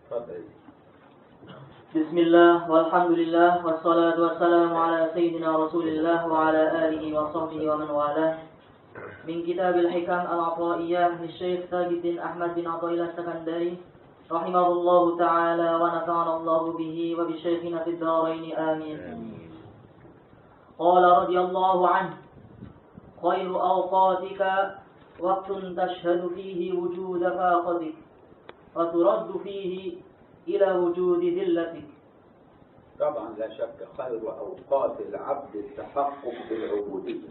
تفضل. بسم الله والحمد لله والصلاة والسلام على سيدنا رسول الله وعلى آله وصحبه ومن والاه. من كتاب الحكم العطائية للشيخ تاج الدين أحمد بن عطاء الله السكندري رحمه الله تعالى ونفعنا الله به وبشيخنا في الدارين آمين. قال رضي الله عنه: خير أوقاتك وقت تشهد فيه وجود فاقتك وترد فيه إلى وجود ذلتك. طبعا لا شك خير أوقات العبد التحقق بالعبودية.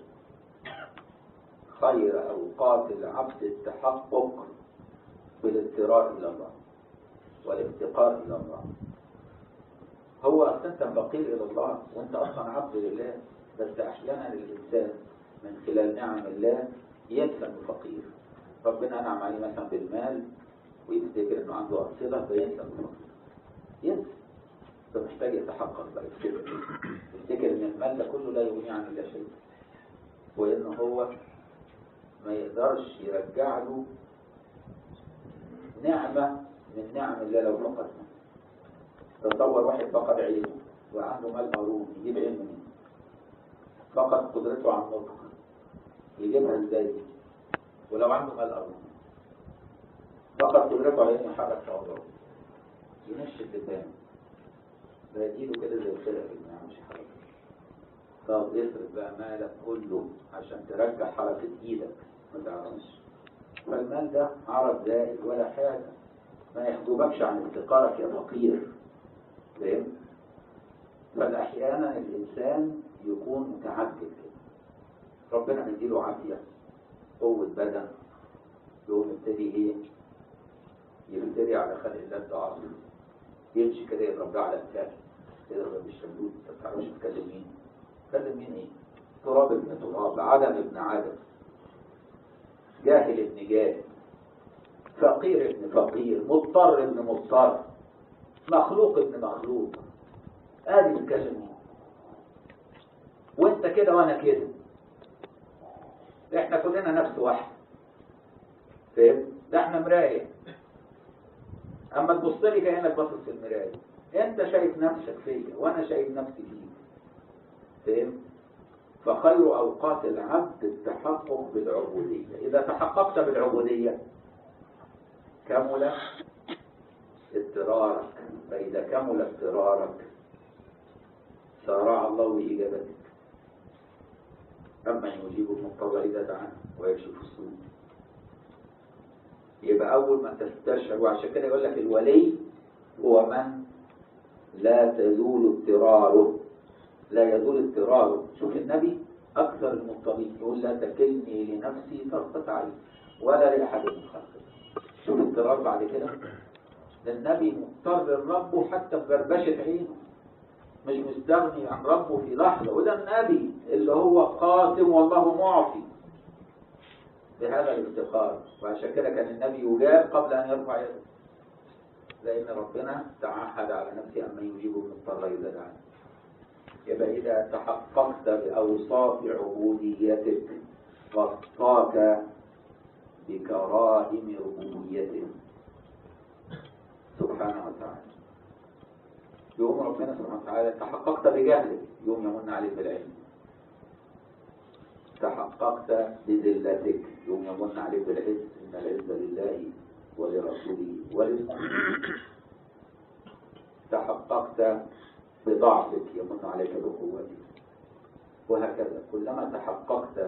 خير أوقات العبد التحقق بالاضطرار إلى الله والافتقار إلى الله. هو أصلا أنت فقير إلى الله وأنت أصلا عبد لله، بس أحيانا الإنسان من خلال نعم الله ينسى إنه فقير. ربنا أنعم عليه مثلا بالمال ويفتكر إنه عنده أرصدة فينسى إنه فقير. ينسى، فمحتاج يتحقق بقى، يفتكر إن المال ده كله لا يغني عن الله شيء، وإنه هو ما يقدرش يرجع له نعمة من نعم الله لو فقدها. تصور واحد فقد عينه وعنده مال قارون، يجيب عين منين؟ فقد قدرته على النطق، يجيبها ازاي؟ ولو عنده مال قارون فقد قدرته على انه يحرك شعوره، ينشف اللسان، بيديله كده زي الخلق اللي ما يعملش حركه. طب يصرف بقى مالك كله عشان ترجع حركه ايدك، ما تعرفش. فالمال ده عرض زائد ولا حاجه، ما يحجبكش عن افتقارك يا فقير. فاهم؟ فاحيانا الانسان يكون متعجل كده، ربنا مديله عافيه، قوه بدن، يقوم يبتدي ايه؟ يبتدي على خلق الله الضعاف، يمشي كده يضرب على الكاس يضرب بالشمدود. ما تعرفش تكلم مين؟ تكلم مين ايه؟ تراب ابن تراب، عدم ابن عدم، جاهل ابن جاهل، فقير ابن فقير، مضطر ابن مضطر، مخلوق ابن مخلوق. ادي تتكلم. وانت كده وانا كده، احنا كلنا نفس واحد. فاهم؟ ده احنا مرايه، اما تبص لي كانك باصص في المرايه، انت شايف نفسك فيا وانا شايف نفسي فيك. فاهم؟ فخير اوقات العبد التحقق بالعبوديه. اذا تحققت بالعبوديه كمل اضطرارك، فاذا كمل اضطرارك سارع الله لاجابتك. اما يجيب المضطر اذا دعاه ويكشف السوء. يبقى اول ما تستشعر، وعشان كده يقول لك الولي هو من لا تزول اضطراره، لا يزول اضطراره. شوف النبي اكثر المضطرين يقول: لا تكلني لنفسي طرفة عين ولا لاحد من خلقي. شوف اضطرار بعد كده، ده النبي مضطر لربه حتى في بربشة عينه، مش مستغني عن ربه في لحظة. وده النبي اللي هو قاسم والله معطي بهذا الافتقار. وعشان كده كان النبي يجاب قبل أن يرفع يده، لأن ربنا تعهد على نفسه أما يجيب المضطر إذا دعاه. يبقى إذا تحققت بأوصاف عبوديتك غطاك بكرائم ربوبيته سبحانه وتعالى. يوم ربنا سبحانه وتعالى تحققت بجهلك يوم يمن عليك بالعلم، تحققت بذلتك يوم يمن عليك بالعز، إن العز لله ولرسوله وللمؤمنين. تحققت بضعفك يمن عليك بقوتك، وهكذا. كلما تحققت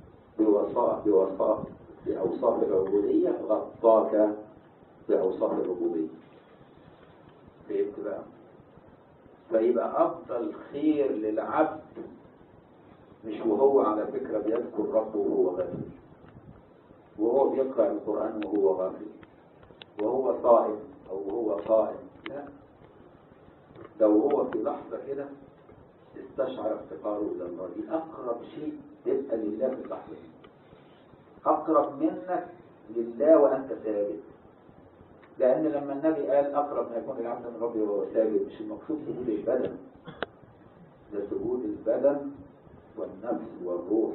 بأوصاف العبودية غطاك بأوصاف الربوبية. فهمت بقى؟ فيبقى أفضل خير للعبد مش وهو على فكرة بيذكر ربه وهو غافل، وهو بيقرأ القرآن وهو غافل، وهو صائم أو وهو قائم، لا، لو هو في لحظة كده استشعر افتقاره إلى الله. دي أقرب شيء تبقى لله في اللحظة دي، أقرب منك لله وأنت ساجد. لأن لما النبي قال أقرب ما يكون العبد من ربه وهو ساجد، مش المقصود سجود البدن، ده سجود البدن والنفس والروح.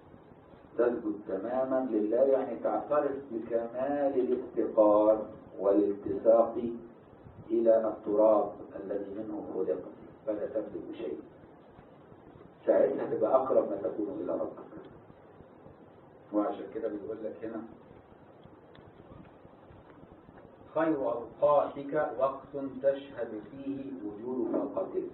تسجد تماما لله، يعني تعترف بكمال الافتقار والالتصاق إلى التراب الذي منه خلقت فلا تملك شيء. ساعتها تبقى أقرب ما تكون إلى ربك. وعشان كده بيقول لك هنا خير أوقاتك وقت تشهد فيه وجود فاقتك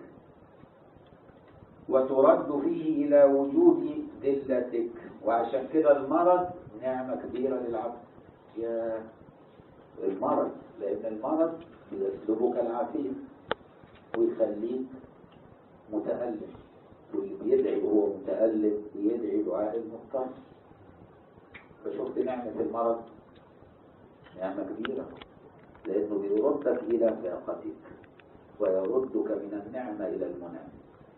وترد فيه إلى وجود ذلتك. وعشان كده المرض نعمة كبيرة للعبد. يا المرض، لأن المرض يسلبك العافية ويخليك متألم، واللي بيدعي وهو متألم ويدعي دعاء المضطر. فشفت نعمة المرض نعمة كبيرة، لأنه بيردك إلى فاقتك ويردك من النعمة إلى المنعم.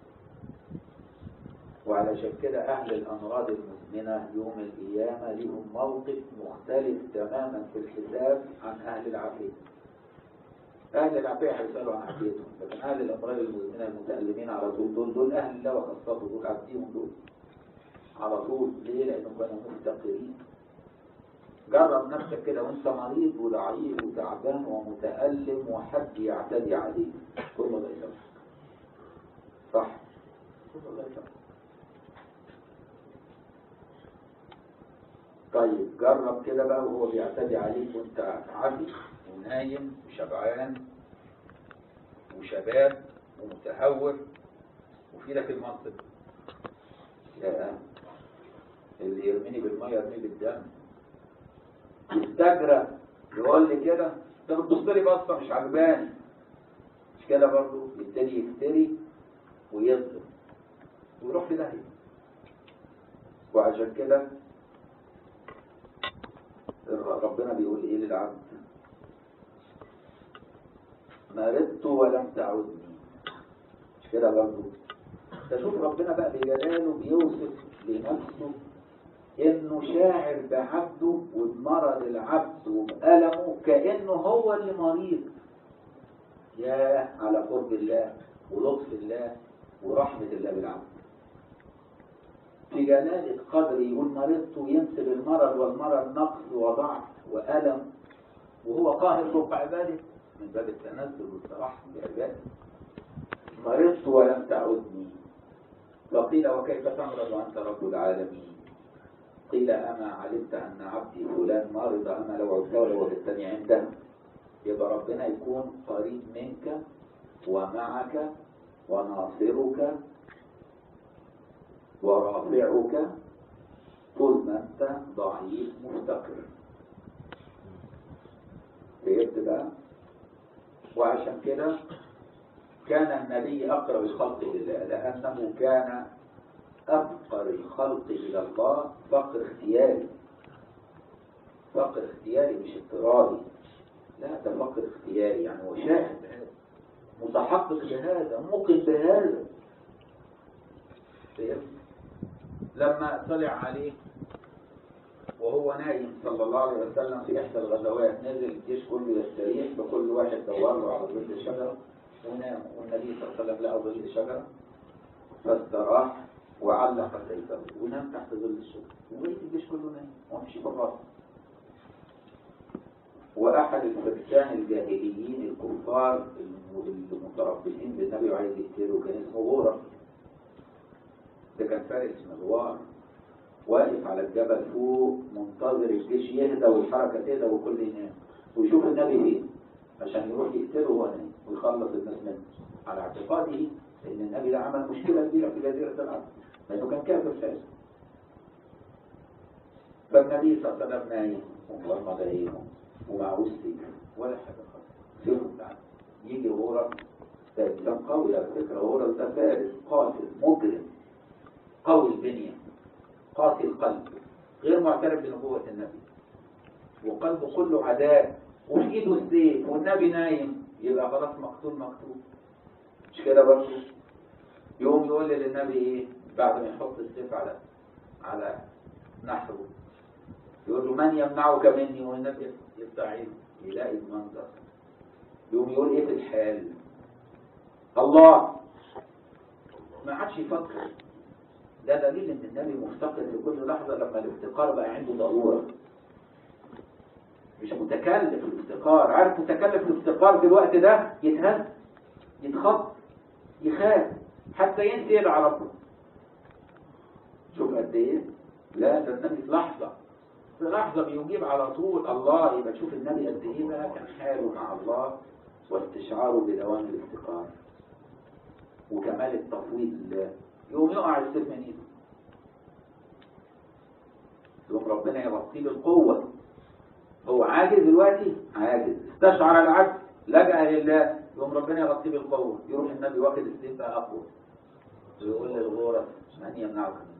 وعلشان كده أهل الأمراض المزمنة يوم القيامة لهم موقف مختلف تماما في الحساب عن أهل العافية. أهل العافية هيسألوا عن عافيتهم، لكن أهل الأمراض المزمنة المتألمين على طول دول أهل الله وخاصته، دول عافيهم دول على طول. ليه؟ لأنهم كانوا مفتقرين. جرب نفسك كده وانت مريض وضعيف وتعبان ومتألم وحد يعتدي عليك، كل ما ده يسامحك. صح؟ كل ما ده يسامحك. طيب جرب كده بقى وهو بيعتدي عليك وانت عافي ونايم وشبعان وشباب ومتهور وفي لك المنطق. يا اللي يرميني بالميه يرميني بالدم. يستجرى يقول لي كده، ده بتبص لي بصه مش عجباني. مش كده برضه يبتدي يفتري ويظلم ويروح في داهيه. وعشان كده ربنا بيقول ايه للعبد؟ مرضت ولم تعودني. مش كده برضه؟ تشوف ربنا بقى بجلاله بيوصف لنفسه انه شاعر بعبده وبمرض العبد وبألمه كأنه هو اللي مريض. يا على قرب الله ولطف الله ورحمة الله بالعبد. في جلالة قدر يقول مرضت وينسب المرض، والمرض نقص وضعف وألم، وهو قاهر فوق عباده من باب التنزل والترحم بعباده. مرضت ولم تعدني. فقيل وكيف تمرض وأنت رب العالمين؟ قيل أما علمت أن عبدي فلان مرض أما لو عدته وجدتني عنده. يبقى ربنا يكون قريب منك ومعك وناصرك ورافعك طول ما أنت ضعيف مفتقر. فهمت بقى؟ وعشان كده كان النبي أقرب الخلق لله، لأنه كان أفقر الخلق إلى الله فقر اختياري. فقر اختياري مش اضطراري، لا ده فقر اختياري، يعني هو شاهد بهذا متحقق بهذا موقن بهذا. لما طلع عليه وهو نايم صلى الله عليه وسلم في إحدى الغزوات، نزل الجيش كله يستريح بكل واحد دور له على ظل الشجرة ونام، والنبي صلى الله عليه وسلم لقى ظل الشجرة فاستراح وعلق سيفه ونام تحت ظل الشجرة، وبقيت الجيش كله نايم ومشي بالراحة. وأحد الفرسان الجاهليين الكفار المتربصين بالنبي وعايز يقتله كان اسمه غورة. ده كان فارس مغوار واقف على الجبل فوق منتظر الجيش يهدى والحركة تهدى وكل ينام ويشوف النبي فين عشان يروح يقتله وهو نايم ويخلص الناس منه، على اعتقاده ان النبي ده عمل مشكلة كبيرة في جزيرة العرب لانه كان كافر فاسد. فالنبي صلى الله عليه وسلم نايم ومغمض عينه ومعهوش سيف ولا حاجة خالص. سيفه بتاعه يجي غورة، ده انسان قوي على فكرة، غورة ده فارس قاتل مجرم قوي البنية قاسي القلب غير معترف بنبوة النبي وقلبه كله عداء وفي ايده السيف والنبي نايم، يبقى خلاص مقتول. مش كده برضه؟ يقوم يقول للنبي ايه بعد ما يحط السيف على نحره؟ يقول له من يمنعك مني؟ والنبي يفتح عينه يلاقي المنظر، يقوم يقول ايه في الحال؟ الله. ما عادش يفكر. ده دليل ان النبي مفتقر في كل لحظة لما الافتقار بقى عنده ضرورة. مش متكلف الافتقار. عارف متكلف الافتقار في الوقت ده يتهز، يتخض، يخاف، حتى ينسى يدعى ربه. شوف قد ايه. لا ده النبي في لحظة بيجيب على طول الله. يبقى تشوف النبي قد ايه بقى كان حاله مع الله واستشعاره بدوام الافتقار وكمال التفويض لله. يقوم يقع السيف من ايده، يقوم ربنا يغطيه بالقوة. هو عاجز دلوقتي، عاجز، استشعر العجز، لجأ لله، يقوم ربنا يغطيه بالقوة. يروح النبي واخد السيف بقى أقوى ويقول للغورة من يمنعك مني؟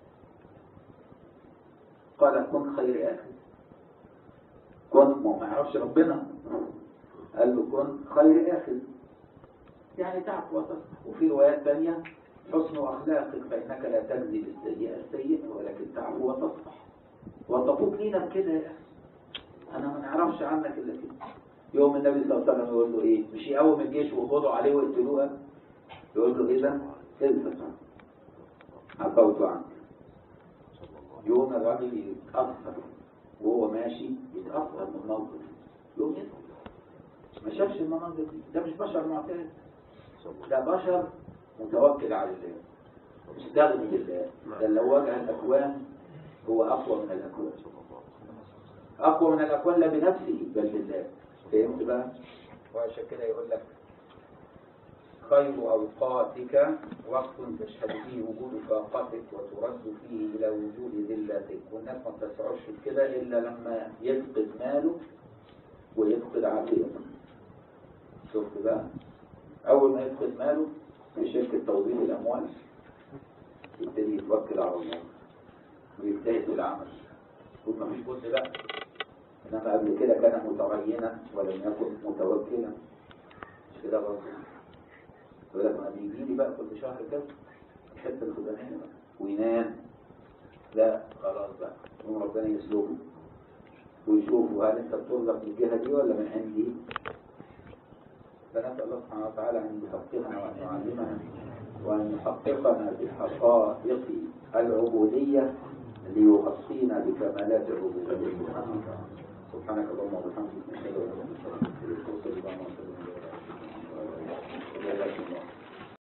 قال كن خير آخر. كن، ما يعرفش ربنا، قال له كن خير آخر، يعني تعفو وتصفح. وفي روايات ثانية حسن أخلاقك فإنك لا تجزي بالسيئة السيئة ولكن تعفو وتصفح وتفوق لينا كده يا أخي، أنا ما نعرفش عنك إلا كده. يوم النبي صلى الله عليه وسلم يقول له إيه؟ مش يقوم الجيش ويقبضوا عليه ويقتلوه؟ يقول له إذا الفت عفوت عنك. يوم الراجل يتأثر وهو ماشي، يتأثر من الموقف، يوم يدخل ما شافش المناظر دي. ده مش بشر معتاد، ده بشر متوكل على الله، مستغني بالله. ده لو واجه الأكوان هو أقوى من الأكوان، أقوى من الأكوان لا بنفسه بل بالله. فهمت بقى؟ وعشان كده يقول لك خير أوقاتك وقت تشهد فيه وجود فاقتك وترد فيه إلى وجود ذلتك. والناس ما تسعوش كده إلا لما يفقد ماله ويفقد عافيته. شفت بقى؟ أول ما يفقد ماله في شركة توظيف الأموال يبتدي يتوكل على الله ويجتهد في العمل. يقول ما فيش بد بقى، إنما قبل كده كان مترينا ولم يكن متوكلا. مش كده برضه؟ يقول لك ما بيجي لي بقى كل شهر كده الحته الفلانيه بقى وينام. لا خلاص بقى، يقوم ربنا يسلكه ويشوفوا هل انت بترزق من الجهه دي ولا من عندي. فنسال الله سبحانه وتعالى ان يفقهنا وان يعلمنا وان يحققنا بحقائق العبوديه ليغطينا بكمالات الربوبيه. سبحانك اللهم وبحمدك نشهد ان لا اله الا انت نستغفرك ونتوب اليك.